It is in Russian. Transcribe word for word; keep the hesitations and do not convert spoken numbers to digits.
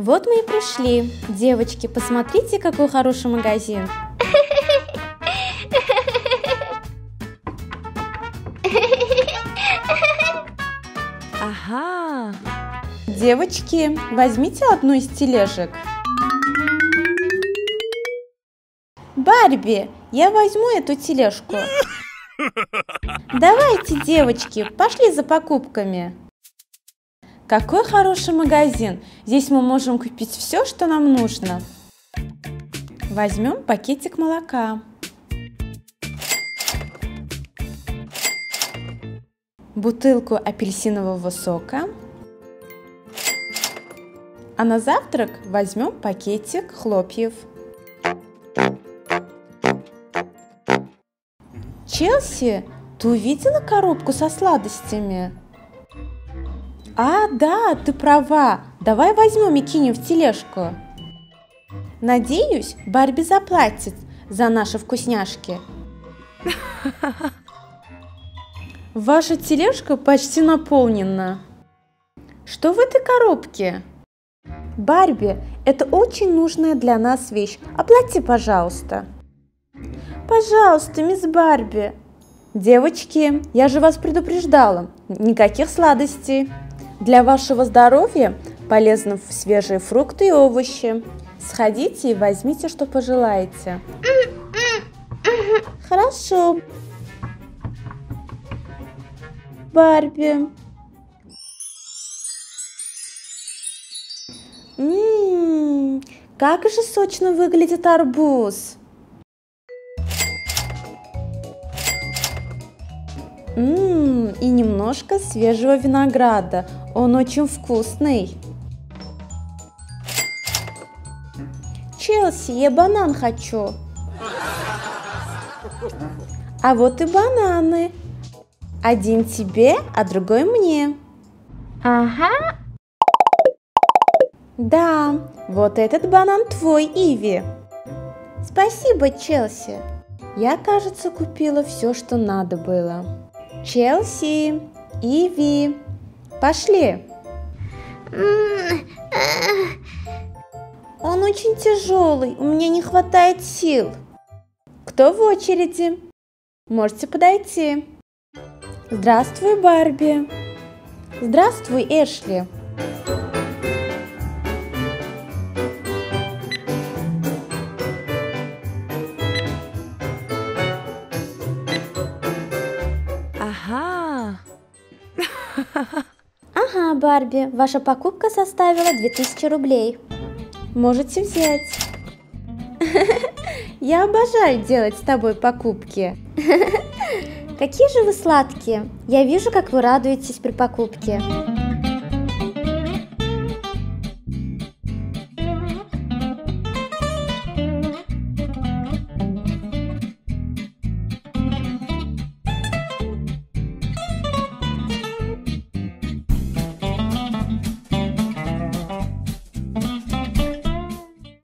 Вот мы и пришли. Девочки, посмотрите, какой хороший магазин. Ага. Девочки, возьмите одну из тележек. Барби, я возьму эту тележку. Давайте, девочки, пошли за покупками. Какой хороший магазин! Здесь мы можем купить все, что нам нужно. Возьмем пакетик молока. Бутылку апельсинового сока. А на завтрак возьмем пакетик хлопьев. Челси, ты увидела коробку со сладостями? А, да, ты права. Давай возьмем и кинем в тележку. Надеюсь, Барби заплатит за наши вкусняшки. Ваша тележка почти наполнена. Что в этой коробке? Барби, это очень нужная для нас вещь. Оплати, пожалуйста. Пожалуйста, мисс Барби. Девочки, я же вас предупреждала. Никаких сладостей. Для вашего здоровья полезны свежие фрукты и овощи. Сходите и возьмите, что пожелаете. Хорошо. Барби. Ммм, как же сочно выглядит арбуз. Ммм, и немножко свежего винограда. Он очень вкусный. Челси, я банан хочу. А вот и бананы. Один тебе, а другой мне. Ага. Да, вот этот банан твой, Иви. Спасибо, Челси. Я, кажется, купила все, что надо было. Челси, Иви, пошли. Он очень тяжелый, у меня не хватает сил. Кто в очереди? Можете подойти. Здравствуй, Барби. Здравствуй, Эшли. Ага. Ага, Барби, ваша покупка составила две тысячи рублей. Можете взять. Я обожаю делать с тобой покупки. Какие же вы сладкие. Я вижу, как вы радуетесь при покупке.